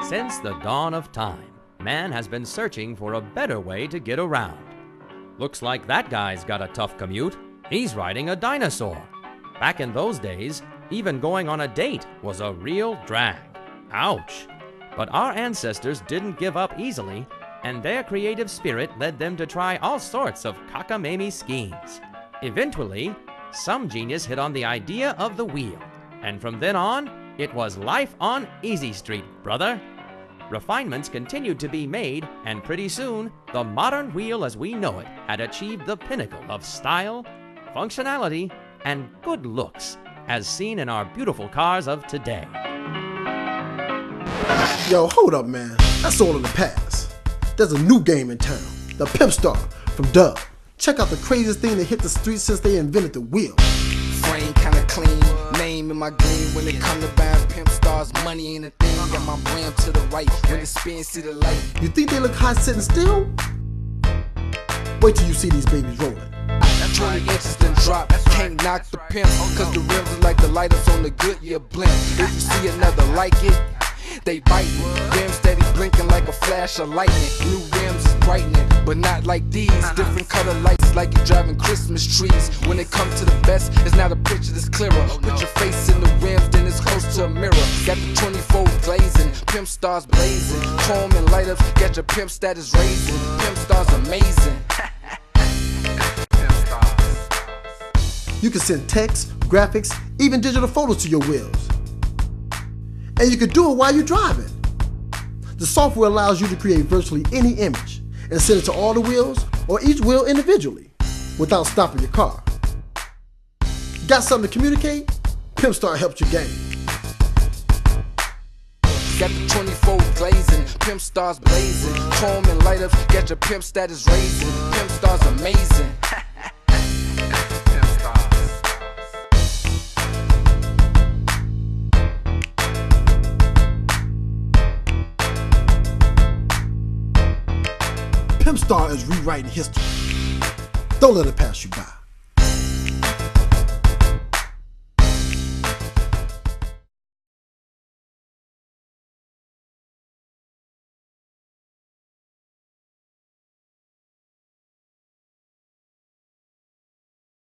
Since the dawn of time, man has been searching for a better way to get around. Looks like that guy's got a tough commute. He's riding a dinosaur. Back in those days, even going on a date was a real drag. Ouch! But our ancestors didn't give up easily, and their creative spirit led them to try all sorts of cockamamie schemes. Eventually, some genius hit on the idea of the wheel, and from then on, it was life on Easy Street, brother. Refinements continued to be made, and pretty soon, the modern wheel as we know it had achieved the pinnacle of style, functionality, and good looks, as seen in our beautiful cars of today. Yo, hold up, man. That's all in the past. There's a new game in town, the PimpStar from Dub. Check out the craziest thing that hit the streets since they invented the wheel. Frame kinda clean, name in my green. When it come to buying Pimpstars, money ain't a thing. Got my ram to the right, when it spin, see the light. You think they look hot sitting still? Wait till you see these babies rolling. 20 inches then drop, can't knock the pimp, cause the rims are like the lighters on the Goodyear blimp. If you see another like it, they biting. Rims steady blinking like a flash of lightning. New rims is brightening, but not like these. Different color lights like you're driving Christmas trees. When it comes to the best, it's not a picture that's clearer. Put your face in the rims, then it's close to a mirror. Got the 24 glazing, Pimpstars blazing. Chrome and light up, got your pimp status raising. Pimpstars amazing. You can send text, graphics, even digital photos to your wheels. And you can do it while you're driving. The software allows you to create virtually any image and send it to all the wheels or each wheel individually without stopping your car. Got something to communicate? PimpStar helps you game. Got the 24 glazing, Pimpstars blazing. Chrome and light up, got your pimp status raising. Pimpstars amazing. PimpStar is rewriting history. Don't let it pass you by.